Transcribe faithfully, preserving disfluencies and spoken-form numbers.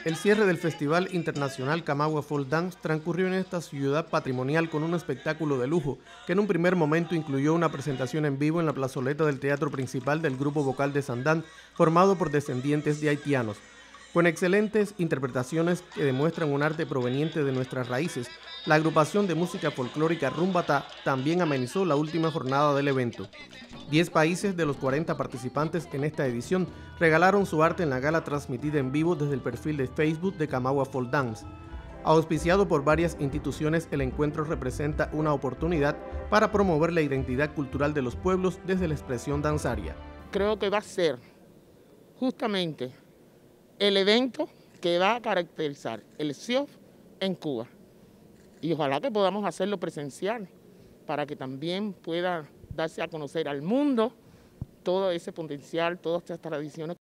El cierre del Festival Internacional Camagua Folk Dance transcurrió en esta ciudad patrimonial con un espectáculo de lujo que en un primer momento incluyó una presentación en vivo en la plazoleta del teatro principal del grupo vocal de Sandán, formado por descendientes de haitianos. Con excelentes interpretaciones que demuestran un arte proveniente de nuestras raíces, la agrupación de música folclórica Rumbatá también amenizó la última jornada del evento. Diez países de los cuarenta participantes en esta edición regalaron su arte en la gala transmitida en vivo desde el perfil de Facebook de Camagua Folk Dance. Auspiciado por varias instituciones, el encuentro representa una oportunidad para promover la identidad cultural de los pueblos desde la expresión danzaria. Creo que va a ser justamente el evento que va a caracterizar el C I O F en Cuba. Y ojalá que podamos hacerlo presencial para que también pueda darse a conocer al mundo todo ese potencial, todas estas tradiciones.